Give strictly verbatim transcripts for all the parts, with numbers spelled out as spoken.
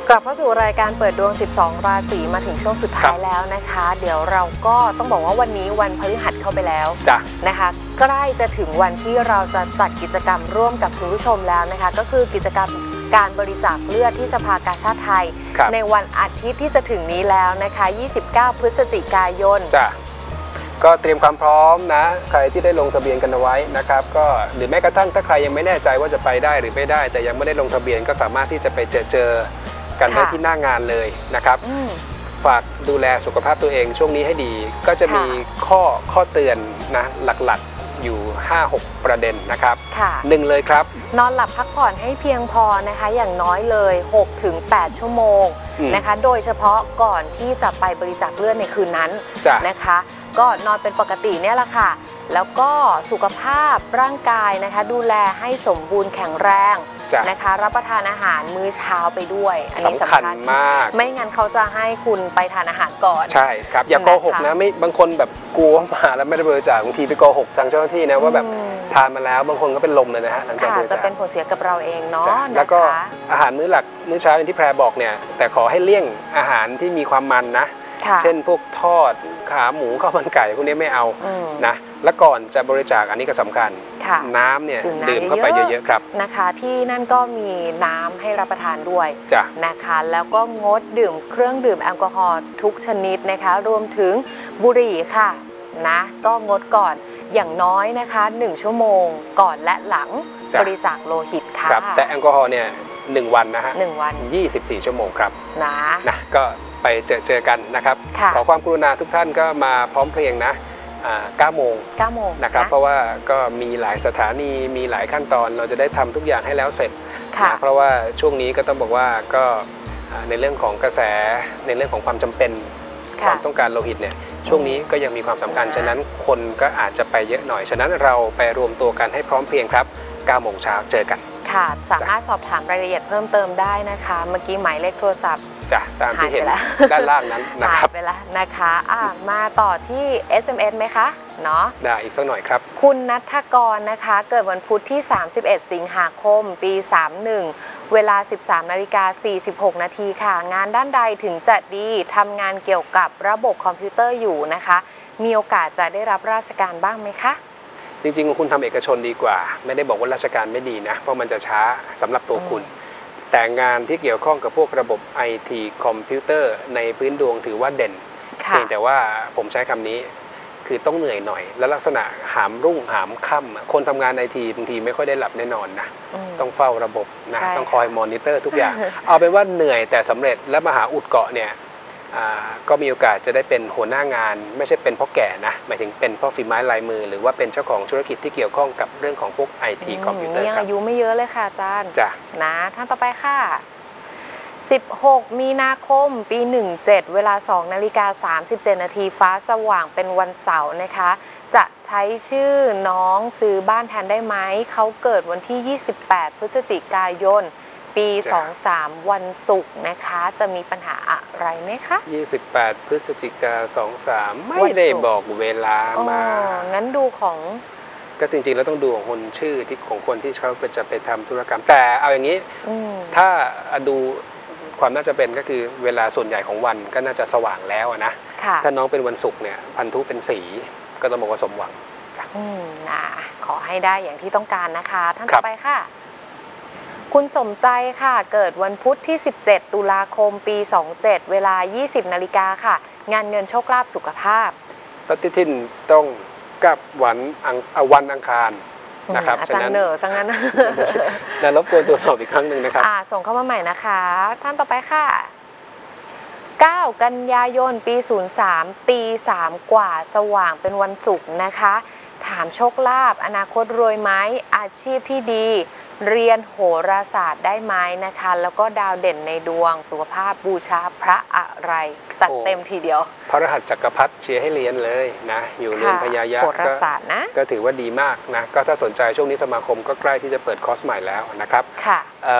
กลับเข้าสู่รายการเปิดดวงสิบสองราศีมาถึงช่วงสุดท้ายแล้วนะคะเดี๋ยวเราก็ต้องบอกว่าวันนี้วันพฤหัสเข้าไปแล้วนะคะใกล้จะถึงวันที่เราจะจัดกิจกรรมร่วมกับคุณผู้ชมแล้วนะคะก็คือกิจกรรมการบริจาคเลือดที่สภากาชาดไทยในวันอาทิตย์ที่จะถึงนี้แล้วนะคะยี่สิบเก้าพฤศจิกายนก็เตรียมความพร้อมนะใครที่ได้ลงทะเบียนกันเอาไว้นะครับก็หรือแม้กระทั่งถ้าใครยังไม่แน่ใจว่าจะไปได้หรือไม่ได้แต่ยังไม่ได้ลงทะเบียนก็สามารถที่จะไปเจอเจอกันได้ที่หน้างานเลยนะครับฝากดูแลสุขภาพตัวเองช่วงนี้ให้ดีก็จะมีข้อข้อเตือนนะหลักๆอยู่ ห้าหก ประเด็นนะครับหนึ่งเลยครับนอนหลับพักผ่อนให้เพียงพอนะคะอย่างน้อยเลย หกถึงแปด ชั่วโมงนะคะโดยเฉพาะก่อนที่จะไปบริจาคเลือดในคืนนั้นนะคะก็นอนเป็นปกติเนี่ยแหละค่ะแล้วก็สุขภาพร่างกายนะคะดูแลให้สมบูรณ์แข็งแรงนะคะรับประทานอาหารมื้อเช้าไปด้วยอันนี้สำคัญมากไม่งั้นเขาจะให้คุณไปทานอาหารก่อนใช่ครับอย่าโกหกนะไม่บางคนแบบกลัวมาแล้วไม่ได้บริจาคบางทีไปโกหกทางเจ้าหน้าที่นะว่าแบบทานมาแล้วบางคนก็เป็นลมเลยนะฮะหลังจากบริจาคจะเป็นผลเสียกับเราเองเนาะแล้วก็อาหารมื้อหลักมื้อเช้าอย่างที่แพรบอกเนี่ยแต่ขอให้เลี่ยงอาหารที่มีความมันนะเช่นพวกทอดขาหมูข้าวมันไก่พวกนี้ไม่เอานะและก่อนจะบริจาคอันนี้ก็สำคัญน้ำเนี่ยดื่มเข้าไปเยอะๆครับนะคะที่นั่นก็มีน้ำให้รับประทานด้วยนะคะแล้วก็งดดื่มเครื่องดื่มแอลกอฮอล์ทุกชนิดนะคะรวมถึงบุหรี่ค่ะนะก็งดก่อนอย่างน้อยนะคะหนึ่งชั่วโมงก่อนและหลังบริจาคโลหิตค่ะแต่แอลกอฮอล์เนี่ยหนึ่งวันนะฮะหนึ่งวันยี่สิบสี่ชั่วโมงครับนะนะก็ไปเจอเจอกันนะครับขอความกรุณาทุกท่านก็มาพร้อมเพรียงนะเก้าโมงนะครับเพราะว่าก็มีหลายสถานีมีหลายขั้นตอนเราจะได้ทำทุกอย่างให้แล้วเสร็จนะเพราะว่าช่วงนี้ก็ต้องบอกว่าก็ในเรื่องของกระแสในเรื่องของความจำเป็นความต้องการโลหิตเนี่ยช่วงนี้ก็ยังมีความสำคัญฉะนั้นคนก็อาจจะไปเยอะหน่อยฉะนั้นเราไปรวมตัวกันให้พร้อมเพรียงครับเก้าโมงเช้าเจอกันค่ะสามารถสอบถามรายละเอียดเพิ่มเติมได้นะคะเมื่อกี้หมายเลขโทรศัพท์จ้ะตามที่เห็นด้านล่างนั้นนะครับไปแล้วนะคะอ่ะมาต่อที่ เอส เอ็ม เอส ไหมคะเนาะได้อีกสักหน่อยครับคุณณัฐกรนะคะเกิดวันพุธที่สามสิบเอ็ดสิงหาคมปีสามสิบเอ็ดเวลา สิบสามนาฬิกาสี่สิบหกนาทีค่ะงานด้านใดถึงจะดีทำงานเกี่ยวกับระบบคอมพิวเตอร์อยู่นะคะมีโอกาสจะได้รับราชการบ้างไหมคะจริงๆคุณทำเอกชนดีกว่าไม่ได้บอกว่าราชการไม่ดีนะเพราะมันจะช้าสำหรับตัวคุณแต่งานที่เกี่ยวข้องกับพวกระบบ ไอ ที คอมพิวเตอร์ในพื้นดวงถือว่าเด่นเพียงแต่ว่าผมใช้คำนี้คือต้องเหนื่อยหน่อยและลักษณะหามรุ่งหามค่ำคนทำงาน ไอ ที บางทีไม่ค่อยได้หลับแน่นอนนะต้องเฝ้าระบบนะต้องคอยมอนิเตอร์ทุกอย่างเอาเป็นว่าเหนื่อยแต่สำเร็จและมหาอุดเกาะเนี่ยก็มีโอกาสจะได้เป็นหัวหน้างานไม่ใช่เป็นเพราะแก่นะหมายถึงเป็นเพราะฝีไม้ลายมือหรือว่าเป็นเจ้าของธุรกิจที่เกี่ยวข้องกับเรื่องของพวก ไอ ที คอมพิวเตอร์ครับอายุไม่เยอะเลยค่ะอาจารย์จ้ะนะท่านต่อไปค่ะสิบหกมีนาคมปีสิบเจ็ดเวลาสองนาฬิกาสามสิบเจ็ดนาทีฟ้าสว่างเป็นวันเสาร์นะคะจะใช้ชื่อน้องซื้อบ้านแทนได้ไหมเขาเกิดวันที่ยี่สิบแปดพฤศจิกายนปีสองสามวันศุกร์นะคะจะมีปัญหาอะไรไหมคะยี่สิบแปดพฤศจิกาสองสามไม่ได้บอกเวลามางั้นดูของก็จริงๆแล้วต้องดูของคนชื่อที่ของคนที่เขาจะไปทำธุรกรรมแต่เอาอย่างนี้ถ้าดูความน่าจะเป็นก็คือเวลาส่วนใหญ่ของวันก็น่าจะสว่างแล้วนะถ้าน้องเป็นวันศุกร์เนี่ยพันธุเป็นสีก็ต้องบอกว่าสมหวังอืมนะขอให้ได้อย่างที่ต้องการนะคะท่านต่อไปค่ะคุณสมใจค่ะเกิดวันพุธที่สิบเจ็ดตุลาคมปีสองเจ็ดเวลายี่สิบนาฬิกาค่ะงานเงินโชคลาภสุขภาพปฏิทินต้องกับวันอังวันอังคารนะครับฉะนั้นเนอสังนั้นแล้วรบกวนตรวจสอบอีกครั้งหนึ่งนะครับส่งเข้ามาใหม่นะคะท่านต่อไปค่ะเก้ากันยายนปีศูนย์สามตีสามกว่าสว่างเป็นวันศุกร์นะคะถามโชคลาภอนาคตรวยไหมอาชีพที่ดีเรียนโหราศาสตร์ได้ไหมนะคะแล้วก็ดาวเด่นในดวงสุขภาพบูชาพระอะไรจัดเต็มทีเดียวพระรหัสจักรพรรดิเชียร์ให้เรียนเลยนะอยู่เรียนพญายะก็ถือว่าดีมากนะก็ถ้าสนใจช่วงนี้สมาคมก็ใกล้ที่จะเปิดคอร์สใหม่แล้วนะครับค่ะ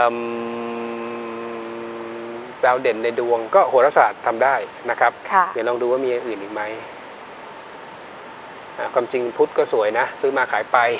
ดาวเด่นในดวงก็โหราศาสตร์ทำได้นะครับเดี๋ยวลองดูว่ามีอย่างอื่นอีกไหมความจริงพุธก็สวยนะซื้อมาขายไป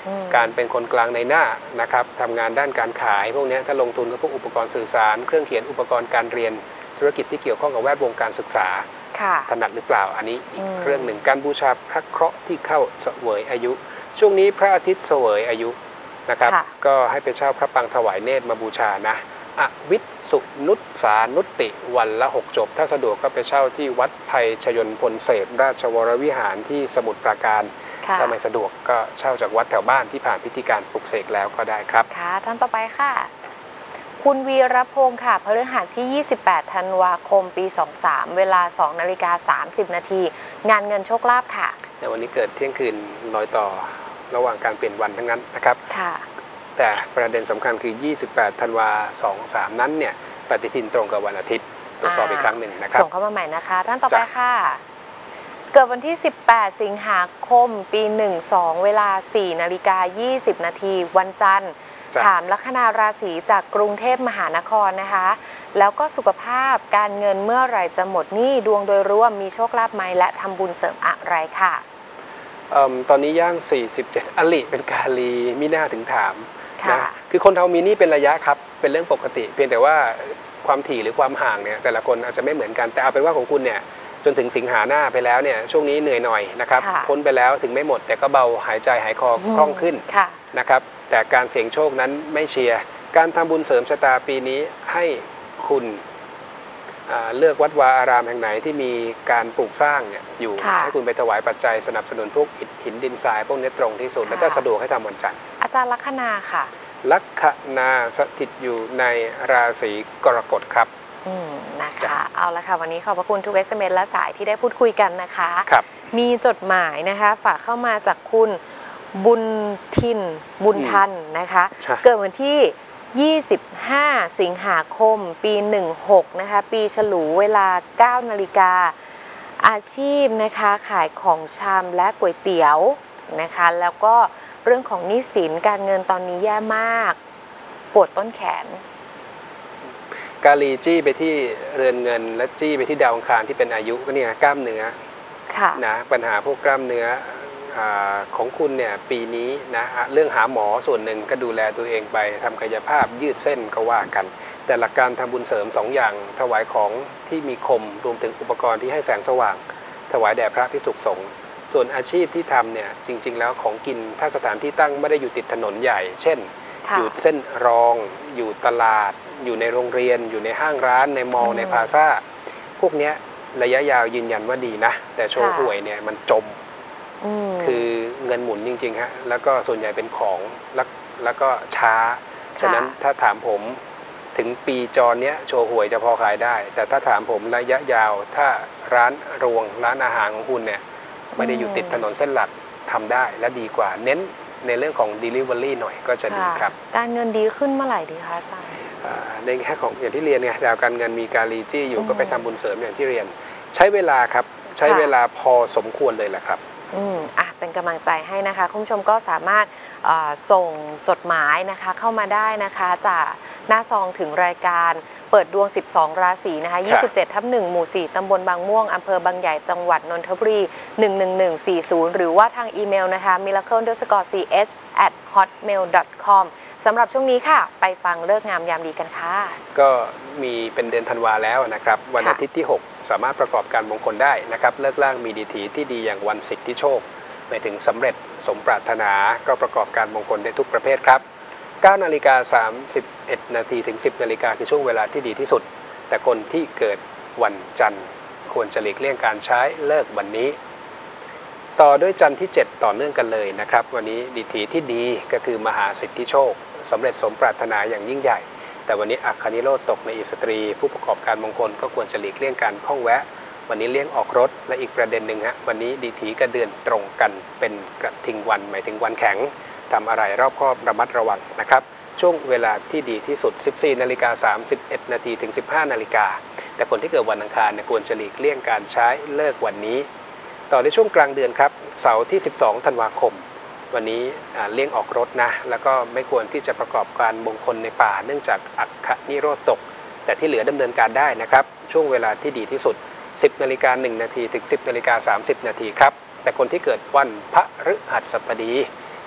การเป็นคนกลางในหน้านะครับทำงานด้านการขายพวกนี้ถ้าลงทุนกับพวกอุปกรณ์สื่อสารเครื่องเขียนอุปกรณ์การเรียนธุรกิจที่เกี่ยวข้องกับแวดวงการศึกษาถนัดหรือเปล่าอันนี้อีกเรื่องหนึ่งการบูชาพระเคราะห์ที่เข้าเสวยอายุช่วงนี้พระอาทิตย์เสวยอายุนะครับก็ให้ไปเช่าพระปังถวายเนตรมาบูชานะอวิทสุนุตสานุตติวันละหกจบถ้าสะดวกก็ไปเช่าที่วัดไพชยนพลเสพราชวรวิหารที่สมุทรปราการถ้าไม่สะดวกก็เช่าจากวัดแถวบ้านที่ผ่านพิธีการปลุกเสกแล้วก็ได้ครับค่ะท่านต่อไปค่ะคุณวีรพงศ์ค่ะพฤหัสที่ยี่สิบแปดธันวาคมปีสองสามเวลาสองนาฬิกาสามสิบนาทีงานเงินโชคลาภค่ะในวันนี้เกิดเที่ยงคืนรอยต่อระหว่างการเปลี่ยนวันทั้งนั้นนะครับค่ะแต่ประเด็นสำคัญคือยี่สิบแปดธันวาสองสามนั้นเนี่ยปฏิทินตรงกับวันอาทิตย์ตรวจสอบอีกครั้งหนึ่งนะครับส่งเข้ามาใหม่นะคะท่านต่อไปค่ะเกิดวันที่สิบแปดสิงหาคมปีหนึ่งสองเวลาสี่นาฬิกายี่สิบนาทีวันจันทร์ถามลัคนาราศีจากกรุงเทพมหานครนะคะแล้วก็สุขภาพการเงินเมื่อไหร่จะหมดหนี้ดวงโดยรวมมีโชคลาภไหมและทำบุญเสริมอะไรค่ะตอนนี้ย่างสี่สิบเจ็ดอลิเป็นกาลีมิน่าถึงถามนะคือคนเรามีหนี้เป็นระยะครับเป็นเรื่องปกติเพียงแต่ว่าความถี่หรือความห่างเนี่ยแต่ละคนอาจจะไม่เหมือนกันแต่เอาเป็นว่าของคุณเนี่ยจนถึงสิงหาหน้าไปแล้วเนี่ยช่วงนี้เหนื่อยหน่อยนะครับพ้นไปแล้วถึงไม่หมดแต่ก็เบาหายใจหายคอคล่องขึ้นนะครับแต่การเสี่ยงโชคนั้นไม่เชียร์การทำบุญเสริมชะตาปีนี้ให้คุณเลือกวัดวาอารามแห่งไหนที่มีการปลูกสร้างเนี่ยอยู่ให้คุณไปถวายปัจจัยสนับสนุนพวกอิฐหินดินทรายพวกนี้ตรงที่สุดและถ้าสะดวกให้ทำวันจันทร์อาจารย์ลัคนาค่ะลัคนาสถิตอยู่ในราศีกรกฎครับอืมนะคะเอาละค่ะวันนี้ขอบพระคุณทุก เอส เอ็ม เอส และสายที่ได้พูดคุยกันนะคะครับมีจดหมายนะคะฝากเข้ามาจากคุณบุญทินบุญทันนะคะเกิดวันที่ยี่สิบห้าสิงหาคมปีหนึ่งหกนะคะปีฉลูเวลาเก้านาฬิกาอาชีพนะคะขายของชำและก๋วยเตี๋ยวนะคะแล้วก็เรื่องของหนี้สินการเงินตอนนี้แย่มากปวดต้นแขนกาลีจี้ไปที่เรือนเงินและจี้ไปที่ดาวอังคารที่เป็นอายุก็เนี่ยกล้ามเนื้อนะปัญหาพวกกล้ามเนื้อของคุณเนี่ยปีนี้นะเรื่องหาหมอส่วนหนึ่งก็ดูแลตัวเองไปทำกายภาพยืดเส้นก็ว่ากันแต่หลักการทำบุญเสริมสองอย่างถวายของที่มีคมรวมถึงอุปกรณ์ที่ให้แสงสว่างถวายแด่พระภิกษุสงฆ์ส่วนอาชีพที่ทำเนี่ยจริงๆแล้วของกินถ้าสถานที่ตั้งไม่ได้อยู่ติดถนนใหญ่เช่นอยู่เส้นรองอยู่ตลาดอยู่ในโรงเรียนอยู่ในห้างร้านในมอลล์ในพลาซ่าพวกนี้ระยะยาวยืนยันว่าดีนะแต่โชว์หวยเนี่ยมันจมคือเงินหมุนจริงๆฮะแล้วก็ส่วนใหญ่เป็นของแล้วแล้วก็ช้าฉะนั้นถ้าถามผมถึงปีจรเนี้ยโชว์หวยจะพอขายได้แต่ถ้าถามผมระยะยาวถ้าร้านรวงร้านอาหารของคุณเนี่ยไม่ได้อยู่ติดถนนเส้นหลักทำได้และดีกว่าเน้นในเรื่องของ delivery หน่อยก็จะดีครับการเงินดีขึ้นเมื่อไหร่ดีคะอาจารย์ในแง่ของอย่างที่เรียนไงดาวการเงินมีการรีจี้อยู่ก็ไปทำบุญเสริมอย่างที่เรียนใช้เวลาครับใช้เวลาพอสมควรเลยแหละครับอืมอ่ะเป็นกำลังใจให้นะคะคุณผู้ชมก็สามารถส่งจดหมายนะคะเข้ามาได้นะคะจากหน้าซองถึงรายการเปิดดวงสิบสองราศีนะคะยี่สิบเจ็ดทับหนึ่งหมู่สี่ตำบลบางม่วงอำเภอบางใหญ่จังหวัดนนทบุรีหนึ่งหนึ่งหนึ่งสี่ศูนย์หรือว่าทางอีเมลนะคะ miracle underscore ch at hotmail dot com สำหรับช่วงนี้ค่ะไปฟังเลิกงามยามดีกันค่ะก็มีเป็นเดือนธันวาแล้วนะครับวันอาทิตย์ที่หกสามารถประกอบการมงคลได้นะครับเลิกล่างมีดีถีที่ดีอย่างวันสิทธิโชคไปถึงสำเร็จสมปรารถนาก็ประกอบการมงคลได้ทุกประเภทครับเก้านาฬิกาสามสิบเอ็ดนาทีถึงสิบนาฬิกาคือช่วงเวลาที่ดีที่สุดแต่คนที่เกิดวันจันทร์ควรจะหลีกเลี่ยงการใช้เลิกวันนี้ต่อด้วยจันทร์ที่เจ็ดต่อเนื่องกันเลยนะครับวันนี้ดีถีที่ดีก็คือมหาสิทธิโชคสำเร็จสมปรารถนาอย่างยิ่งใหญ่แต่วันนี้อัคคณิโรธตกในอิสตรีผู้ประกอบการมงคลก็ควรจะหลีกเลี่ยงการข้องแวะวันนี้เลี่ยงออกรถและอีกประเด็นหนึ่งฮะวันนี้ดีถีกับเดือนตรงกันเป็นกระทิงวันหมายถึงวันแข็งทำอะไรรอบคอบระมัดระวังนะครับช่วงเวลาที่ดีที่สุด สิบสี่นาฬิกาสามสิบเอ็ดนาทีถึง สิบห้านาฬิกาแต่คนที่เกิดวันอังคารเนี่ยควรจะหลีกเลี่ยงการใช้เลิกวันนี้ต่อในช่วงกลางเดือนครับเสาร์ที่สิบสองธันวาคมวันนี้เลี่ยงออกรถนะแล้วก็ไม่ควรที่จะประกอบการมงคลในป่าเนื่องจากอัคคณิโรธตกแต่ที่เหลือดำเนินการได้นะครับช่วงเวลาที่ดีที่สุด สิบนาฬิกาหนึ่งนาทีถึง สิบนาฬิกาสามสิบนาทีครับแต่คนที่เกิดวันพฤหัสบดี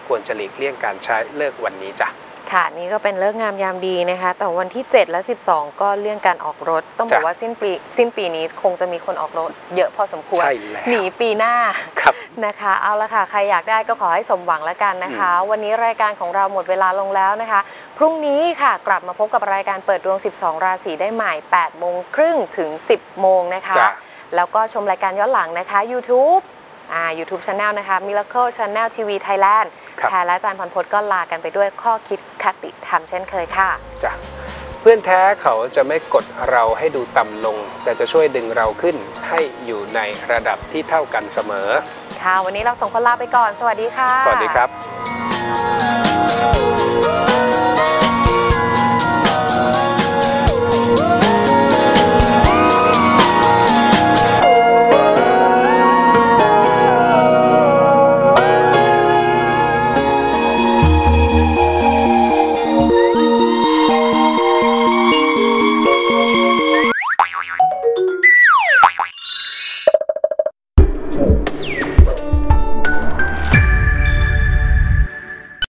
ควรจะหลีกเลี่ยงการใช้เลิกวันนี้จ้ะค่ะนี่ก็เป็นเลิกงามยามดีนะคะแต่วันที่เจ็ดและสิบสองก็เลี่ยงการออกรถต้องบอกว่าสิ้นปีสิ้นปีนี้คงจะมีคนออกรถเยอะพอสมควรหนีปีหน้านะคะเอาละค่ะใครอยากได้ก็ขอให้สมหวังแล้วกันนะคะวันนี้รายการของเราหมดเวลาลงแล้วนะคะพรุ่งนี้ค่ะกลับมาพบกับรายการเปิดดวงสิบสองราศีได้ใหม่แปดโมงครึ่งถึงสิบโมงนะคะแล้วก็ชมรายการย้อนหลังนะคะ YouTube อ่า YouTube Channel นะคะ Miracle Channel ที วี Thailand แพรและอาจารย์พรพจน์ก็ลากันไปด้วยข้อคิดคติธรรมเช่นเคยค่ะจ้ะเพื่อนแท้เขาจะไม่กดเราให้ดูต่ำลงแต่จะช่วยดึงเราขึ้นให้อยู่ในระดับที่เท่ากันเสมอค่ะวันนี้เราส่งคนลาไปก่อนสวัสดีค่ะสวัสดีครับ